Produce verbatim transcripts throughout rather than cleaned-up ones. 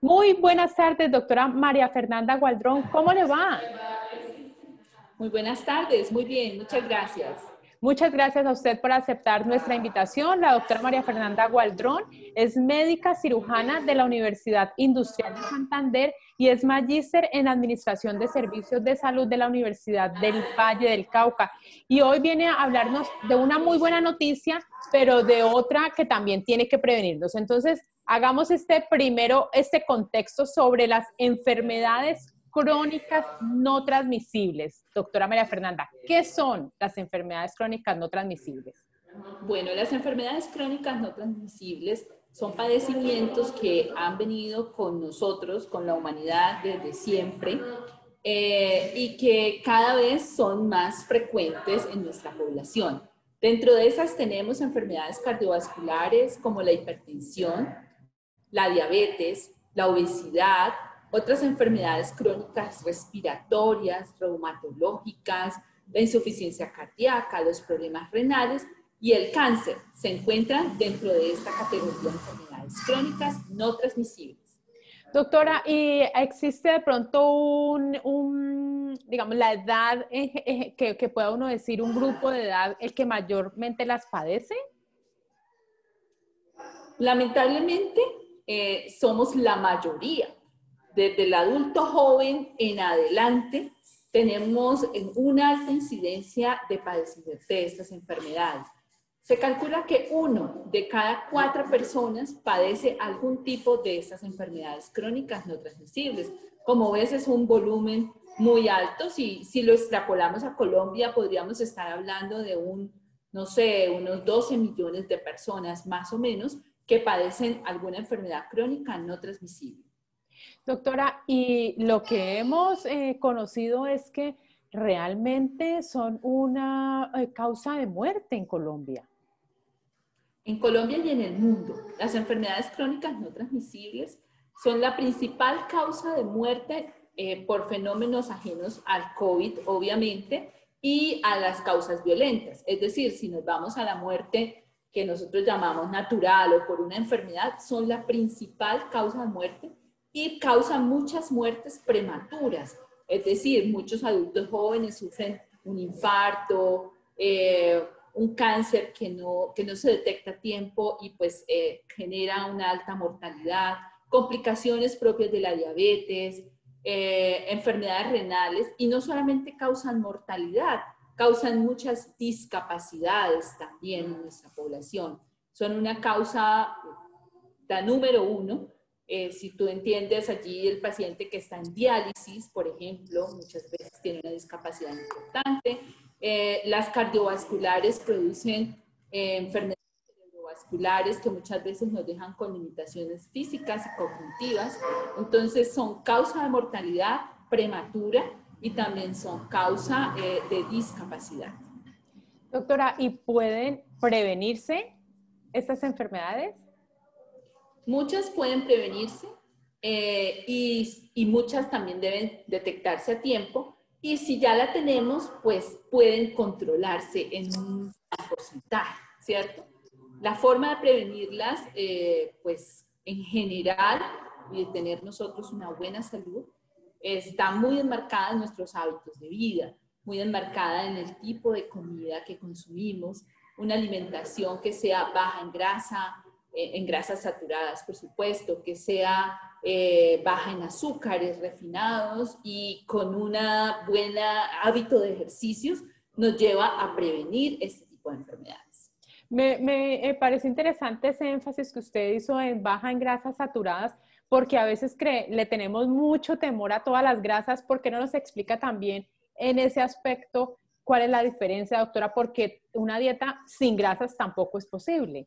Muy buenas tardes, doctora María Fernanda Gualdrón. ¿Cómo le va? Muy buenas tardes, muy bien, muchas gracias. Muchas gracias a usted por aceptar nuestra invitación. La doctora María Fernanda Gualdrón es médica cirujana de la Universidad Industrial de Santander y es magíster en Administración de Servicios de Salud de la Universidad del Valle del Cauca. Y hoy viene a hablarnos de una muy buena noticia, pero de otra que también tiene que prevenirnos. Entonces, hagamos este primero, este contexto sobre las enfermedades crónicas no transmisibles. Doctora María Fernanda, ¿qué son las enfermedades crónicas no transmisibles? Bueno, las enfermedades crónicas no transmisibles son padecimientos que han venido con nosotros, con la humanidad desde siempre, eh, y que cada vez son más frecuentes en nuestra población. Dentro de esas tenemos enfermedades cardiovasculares como la hipertensión, la diabetes, la obesidad, otras enfermedades crónicas respiratorias, reumatológicas, la insuficiencia cardíaca, los problemas renales y el cáncer se encuentran dentro de esta categoría de enfermedades crónicas no transmisibles. Doctora, ¿y existe de pronto un, un digamos, la edad eh, eh, que, que pueda uno decir, un grupo de edad el que mayormente las padece? Lamentablemente, eh, somos la mayoría. Desde el adulto joven en adelante, tenemos una alta incidencia de padecimiento de estas enfermedades. Se calcula que uno de cada cuatro personas padece algún tipo de estas enfermedades crónicas no transmisibles. Como ves, es un volumen muy alto. Si, si lo extrapolamos a Colombia, podríamos estar hablando de un, no sé, unos doce millones de personas más o menos que padecen alguna enfermedad crónica no transmisible. Doctora, y lo que hemos eh, conocido es que realmente son una eh, causa de muerte en Colombia. En Colombia y en el mundo, las enfermedades crónicas no transmisibles son la principal causa de muerte eh, por fenómenos ajenos al COVID, obviamente, y a las causas violentas. Es decir, si nos vamos a la muerte que nosotros llamamos natural o por una enfermedad, son la principal causa de muerte y causan muchas muertes prematuras. Es decir, muchos adultos jóvenes sufren un infarto, eh, un cáncer que no, que no se detecta a tiempo y pues eh, genera una alta mortalidad, complicaciones propias de la diabetes, eh, enfermedades renales, y no solamente causan mortalidad, causan muchas discapacidades también en nuestra población. Son una causa, la número uno. Eh, si tú entiendes, allí el paciente que está en diálisis, por ejemplo, muchas veces tiene una discapacidad importante. Eh, las cardiovasculares producen eh, enfermedades cerebrovasculares que muchas veces nos dejan con limitaciones físicas y cognitivas. Entonces son causa de mortalidad prematura y también son causa eh, de discapacidad. Doctora, ¿y pueden prevenirse estas enfermedades? Muchas pueden prevenirse eh, y, y muchas también deben detectarse a tiempo. Y si ya la tenemos, pues pueden controlarse en un porcentaje, ¿cierto? La forma de prevenirlas, eh, pues en general, y de tener nosotros una buena salud, está muy enmarcada en nuestros hábitos de vida, muy enmarcada en el tipo de comida que consumimos, una alimentación que sea baja en grasa, en grasas saturadas, por supuesto, que sea eh, baja en azúcares refinados y con un buen hábito de ejercicios, nos lleva a prevenir este tipo de enfermedades. Me, me parece interesante ese énfasis que usted hizo en baja en grasas saturadas, porque a veces cree, le tenemos mucho temor a todas las grasas. ¿Por qué no nos explica también en ese aspecto cuál es la diferencia, doctora? Porque una dieta sin grasas tampoco es posible.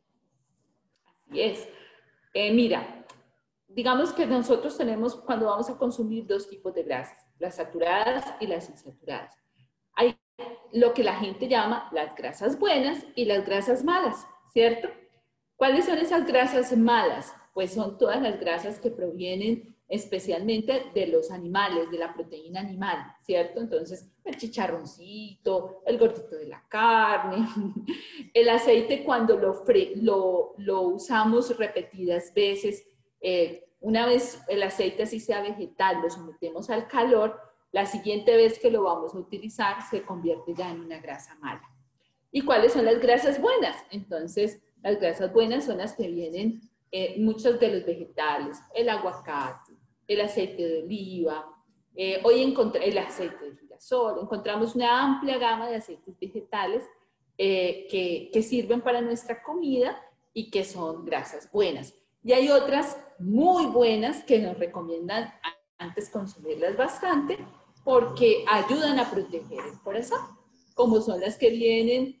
Así es. Eh, mira, digamos que nosotros tenemos, cuando vamos a consumir, dos tipos de grasas, las saturadas y las insaturadas. Hay lo que la gente llama las grasas buenas y las grasas malas, ¿cierto? ¿Cuáles son esas grasas malas? Pues son todas las grasas que provienen especialmente de los animales, de la proteína animal, ¿cierto? Entonces, el chicharroncito, el gordito de la carne, el aceite cuando lo, fre lo, lo usamos repetidas veces, eh, una vez el aceite, así sea vegetal, lo sometemos al calor, la siguiente vez que lo vamos a utilizar se convierte ya en una grasa mala. ¿Y cuáles son las grasas buenas? Entonces, las grasas buenas son las que vienen, eh, muchos de los vegetales, el aguacate, el aceite de oliva, eh, hoy encontré el aceite de girasol, encontramos una amplia gama de aceites vegetales eh, que, que sirven para nuestra comida y que son grasas buenas. Y hay otras muy buenas que nos recomiendan antes consumirlas bastante porque ayudan a proteger el corazón, como son las que vienen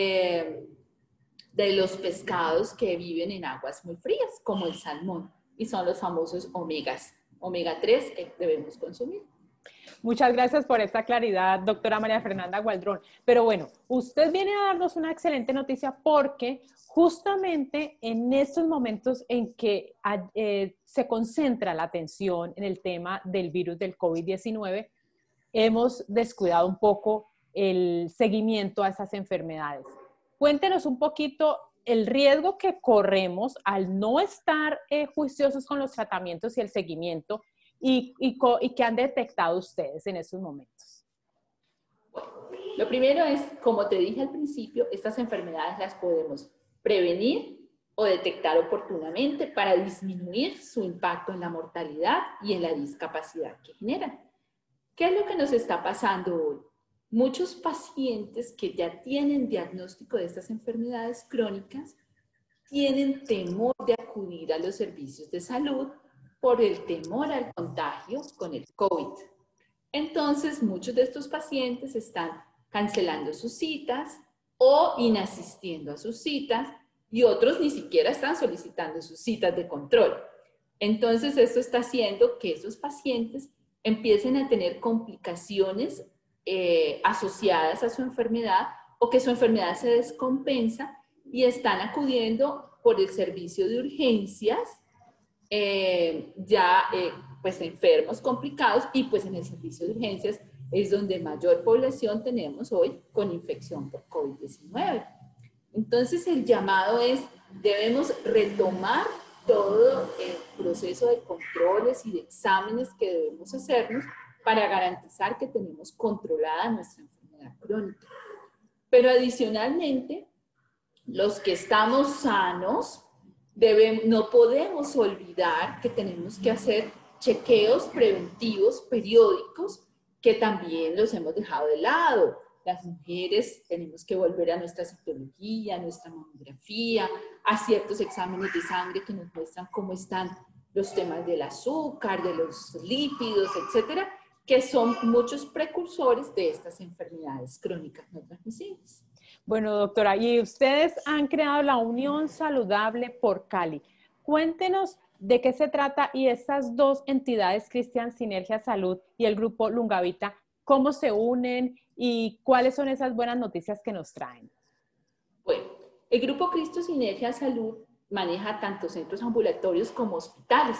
eh, de los pescados que viven en aguas muy frías, como el salmón, y son los famosos omegas, omega tres que debemos consumir. Muchas gracias por esta claridad, doctora María Fernanda Gualdrón. Pero bueno, usted viene a darnos una excelente noticia porque justamente en estos momentos en que eh, se concentra la atención en el tema del virus del COVID diecinueve, hemos descuidado un poco el seguimiento a esas enfermedades. Cuéntenos un poquito el riesgo que corremos al no estar eh, juiciosos con los tratamientos y el seguimiento y, y, y que han detectado ustedes en estos momentos. Bueno, lo primero es, como te dije al principio, estas enfermedades las podemos prevenir o detectar oportunamente para disminuir su impacto en la mortalidad y en la discapacidad que generan. ¿Qué es lo que nos está pasando hoy? Muchos pacientes que ya tienen diagnóstico de estas enfermedades crónicas tienen temor de acudir a los servicios de salud por el temor al contagio con el COVID. Entonces, muchos de estos pacientes están cancelando sus citas o inasistiendo a sus citas y otros ni siquiera están solicitando sus citas de control. Entonces, esto está haciendo que esos pacientes empiecen a tener complicaciones eh, asociadas a su enfermedad o que su enfermedad se descompensa y están acudiendo por el servicio de urgencias eh, ya eh, pues enfermos complicados y pues en el servicio de urgencias es donde mayor población tenemos hoy con infección por COVID diecinueve. Entonces el llamado es, debemos retomar todo el proceso de controles y de exámenes que debemos hacernos para garantizar que tenemos controlada nuestra enfermedad crónica. Pero adicionalmente, los que estamos sanos, debemos, no podemos olvidar que tenemos que hacer chequeos preventivos periódicos que también los hemos dejado de lado. Las mujeres tenemos que volver a nuestra citología, a nuestra mamografía, a ciertos exámenes de sangre que nos muestran cómo están los temas del azúcar, de los lípidos, etcétera, que son muchos precursores de estas enfermedades crónicas no transmisibles. Bueno, doctora, y ustedes han creado la Unión Saludable por Cali. Cuéntenos de qué se trata y estas dos entidades, Cristian Sinergia Salud y el Grupo Lungavita, cómo se unen y cuáles son esas buenas noticias que nos traen. Bueno, el Grupo Cristo Sinergia Salud maneja tanto centros ambulatorios como hospitales,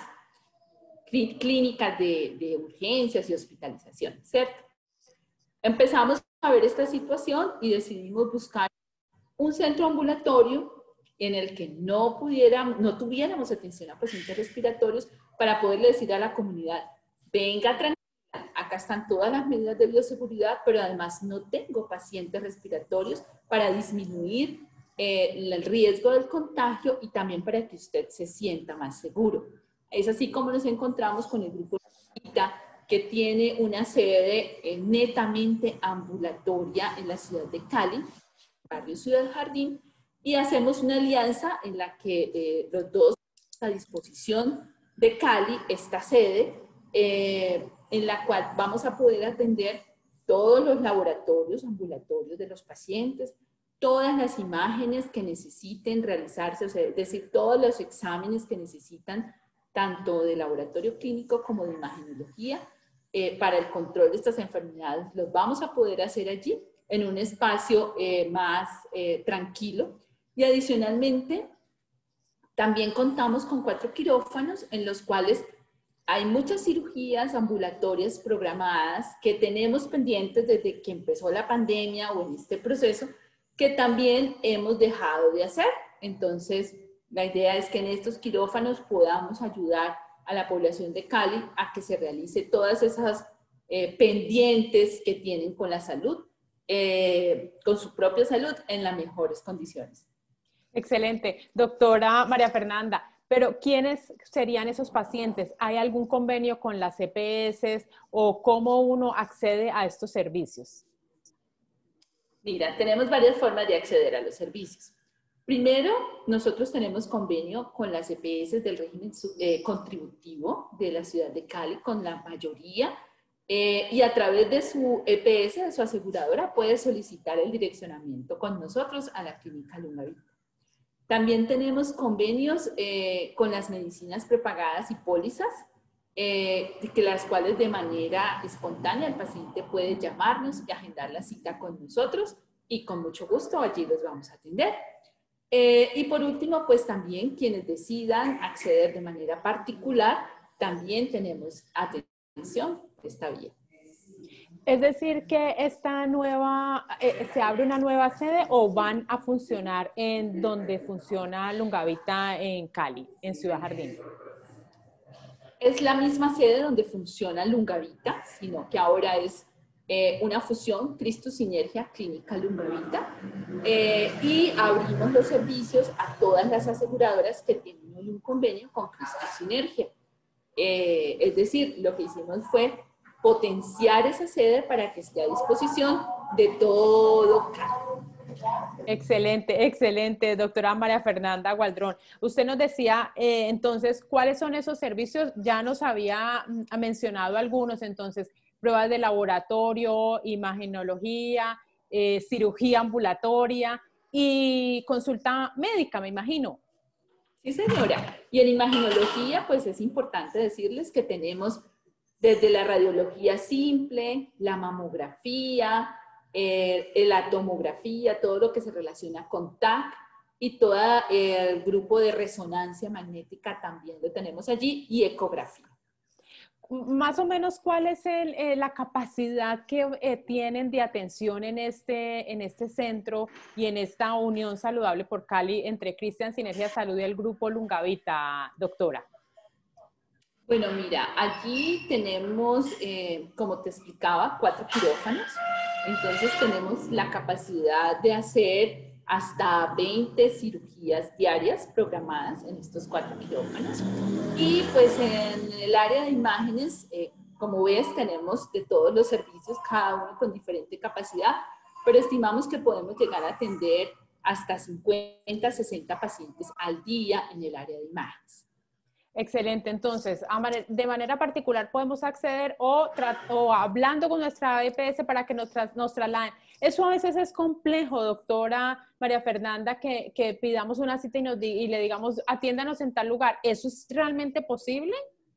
clínicas de, de urgencias y hospitalización, ¿cierto? Empezamos a ver esta situación y decidimos buscar un centro ambulatorio en el que no pudiéramos, no tuviéramos atención a pacientes respiratorios para poderle decir a la comunidad, venga tranquila, acá están todas las medidas de bioseguridad, pero además no tengo pacientes respiratorios para disminuir eh, el riesgo del contagio y también para que usted se sienta más seguro. Es así como nos encontramos con el grupo que tiene una sede eh, netamente ambulatoria en la ciudad de Cali, barrio Ciudad Jardín, y hacemos una alianza en la que eh, los dos a disposición de Cali esta sede, eh, en la cual vamos a poder atender todos los laboratorios ambulatorios de los pacientes, todas las imágenes que necesiten realizarse, o sea, es decir, todos los exámenes que necesitan, tanto de laboratorio clínico como de imagenología, eh, para el control de estas enfermedades, los vamos a poder hacer allí, en un espacio eh, más eh, tranquilo. Y adicionalmente, también contamos con cuatro quirófanos en los cuales hay muchas cirugías ambulatorias programadas que tenemos pendientes desde que empezó la pandemia o en este proceso, que también hemos dejado de hacer. Entonces, la idea es que en estos quirófanos podamos ayudar a la población de Cali a que se realice todas esas eh, pendientes que tienen con la salud, eh, con su propia salud en las mejores condiciones. Excelente. Doctora María Fernanda, pero ¿quiénes serían esos pacientes? ¿Hay algún convenio con las E P S o cómo uno accede a estos servicios? Mira, tenemos varias formas de acceder a los servicios. Primero, nosotros tenemos convenio con las E P S del régimen eh, contributivo de la ciudad de Cali, con la mayoría, eh, y a través de su E P S, de su aseguradora, puede solicitar el direccionamiento con nosotros a la clínica Lungavita. También tenemos convenios eh, con las medicinas prepagadas y pólizas, eh, que las cuales de manera espontánea el paciente puede llamarnos y agendar la cita con nosotros y con mucho gusto allí los vamos a atender. Eh, y por último, pues también quienes decidan acceder de manera particular, también tenemos atención por esta vía. Es decir, que esta nueva, eh, ¿se abre una nueva sede o van a funcionar en donde funciona Lungavita en Cali, en Ciudad Jardín? Es la misma sede donde funciona Lungavita, sino que ahora es eh, una fusión, Cristo Sinergia Clínica Lungavita, eh, y abrimos los servicios a todas las aseguradoras que tienen un convenio con Cristo Sinergia. Eh, es decir, lo que hicimos fue potenciar esa sede para que esté a disposición de todo Cali. Excelente, excelente, doctora María Fernanda Gualdrón. Usted nos decía, eh, entonces, ¿cuáles son esos servicios? Ya nos había mm, mencionado algunos, entonces, pruebas de laboratorio, imagenología, eh, cirugía ambulatoria y consulta médica, me imagino. Sí, señora. Y en imagenología, pues es importante decirles que tenemos desde la radiología simple, la mamografía, eh, la tomografía, todo lo que se relaciona con T A C y todo eh, el grupo de resonancia magnética también lo tenemos allí y ecografía. Más o menos, ¿cuál es el, eh, la capacidad que eh, tienen de atención en este, en este centro y en esta unión saludable por Cali entre Cristian Sinergia Salud y el grupo Lungavita, doctora? Bueno, mira, aquí tenemos, eh, como te explicaba, cuatro quirófanos. Entonces tenemos la capacidad de hacer hasta veinte cirugías diarias programadas en estos cuatro quirófanos. Y pues en el área de imágenes, eh, como ves, tenemos de todos los servicios, cada uno con diferente capacidad, pero estimamos que podemos llegar a atender hasta cincuenta, sesenta pacientes al día en el área de imágenes. Excelente, entonces, de manera particular podemos acceder o, o hablando con nuestra E P S para que nos, tras, nos trasladen. Eso a veces es complejo, doctora María Fernanda, que, que pidamos una cita y, nos, y le digamos, atiéndanos en tal lugar. ¿Eso es realmente posible?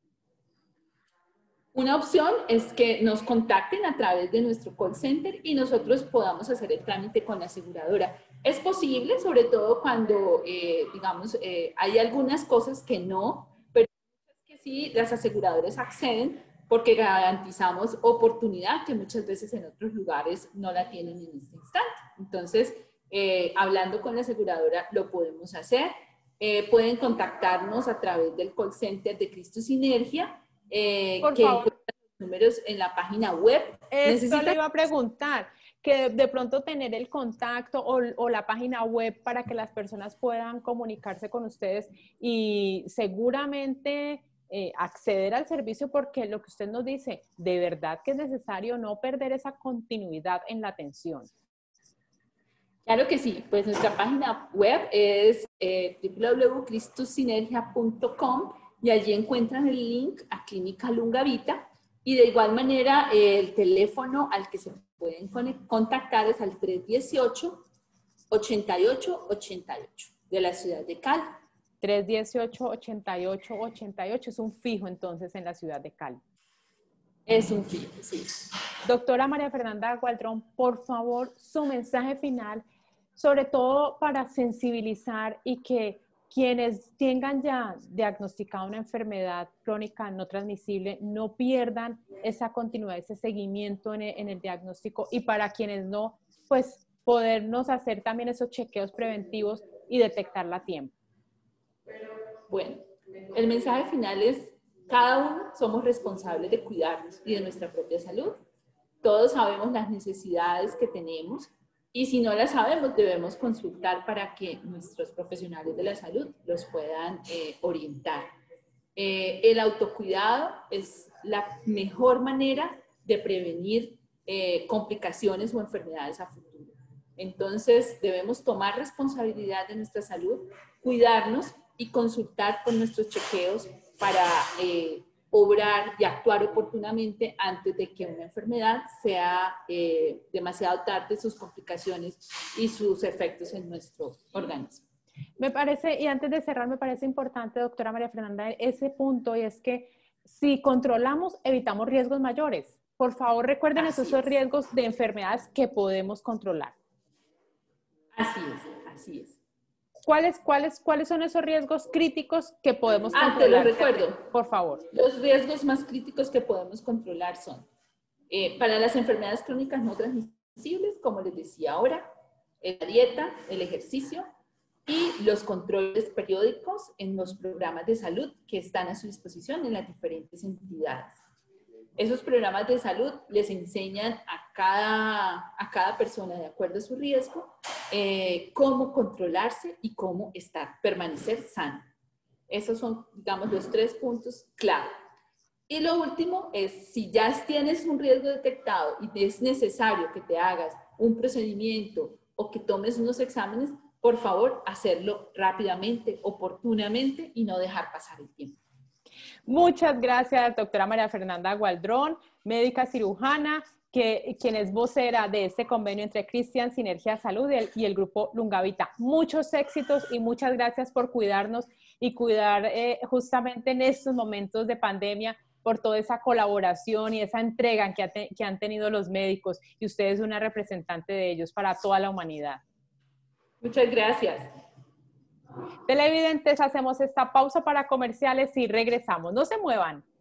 Una opción es que nos contacten a través de nuestro call center y nosotros podamos hacer el trámite con la aseguradora. Es posible, sobre todo cuando, eh, digamos, eh, hay algunas cosas que no, pero que sí, las aseguradoras acceden porque garantizamos oportunidad que muchas veces en otros lugares no la tienen en este instante. Entonces, eh, hablando con la aseguradora lo podemos hacer. Eh, pueden contactarnos a través del call center de Cristo Sinergia, eh, Por que favor. encuentran los números en la página web. Esto ¿Necesita? le iba a preguntar, que de pronto tener el contacto o, o la página web para que las personas puedan comunicarse con ustedes y seguramente eh, acceder al servicio, porque lo que usted nos dice, de verdad que es necesario no perder esa continuidad en la atención. Claro que sí, pues nuestra página web es eh, w w w punto cristo sinergia punto com y allí encuentran el link a Clínica Lungavita y de igual manera eh, el teléfono al que se pueden contactar es al tres dieciocho, ochenta y ocho ochenta y ocho de la ciudad de Cali. tres dieciocho, ochenta y ocho ochenta y ocho es un fijo entonces en la ciudad de Cali. Es un fijo, sí. Doctora María Fernanda Gualdrón, por favor, su mensaje final, sobre todo para sensibilizar y que quienes tengan ya diagnosticada una enfermedad crónica no transmisible no pierdan esa continuidad, ese seguimiento en el, en el diagnóstico, y para quienes no, pues podernos hacer también esos chequeos preventivos y detectarla a tiempo. Bueno, el mensaje final es Cada uno somos responsables de cuidarnos y de nuestra propia salud. Todos sabemos las necesidades que tenemos y si no las sabemos debemos consultar para que nuestros profesionales de la salud los puedan eh, orientar. Eh, el autocuidado es la mejor manera de prevenir eh, complicaciones o enfermedades a futuro. Entonces debemos tomar responsabilidad de nuestra salud, cuidarnos y consultar con nuestros chequeos para eh, obrar y actuar oportunamente antes de que una enfermedad sea eh, demasiado tarde, sus complicaciones y sus efectos en nuestro organismo. Me parece, y antes de cerrar, me parece importante, doctora María Fernanda, ese punto, y es que si controlamos, evitamos riesgos mayores. Por favor, recuerden esos es. riesgos de enfermedades que podemos controlar. Así es, así es. ¿Cuáles, cuáles, ¿Cuáles son esos riesgos críticos que podemos ah, controlar? Ah, te lo recuerdo. Por favor. Los riesgos más críticos que podemos controlar son, eh, para las enfermedades crónicas no transmisibles, como les decía ahora, la dieta, el ejercicio y los controles periódicos en los programas de salud que están a su disposición en las diferentes entidades. Esos programas de salud les enseñan a cada, a cada persona, de acuerdo a su riesgo, eh, cómo controlarse y cómo estar, permanecer sano. Esos son, digamos, los tres puntos clave. Y lo último es, si ya tienes un riesgo detectado y es necesario que te hagas un procedimiento o que tomes unos exámenes, por favor, hacerlo rápidamente, oportunamente y no dejar pasar el tiempo. Muchas gracias, doctora María Fernanda Gualdrón, médica cirujana, que, quien es vocera de este convenio entre Cristian Sinergia Salud y el, y el grupo Lungavita. Muchos éxitos y muchas gracias por cuidarnos y cuidar eh, justamente en estos momentos de pandemia, por toda esa colaboración y esa entrega que, ha te, que han tenido los médicos, y usted es una representante de ellos para toda la humanidad. Muchas gracias. Televidentes, hacemos esta pausa para comerciales y regresamos. No se muevan.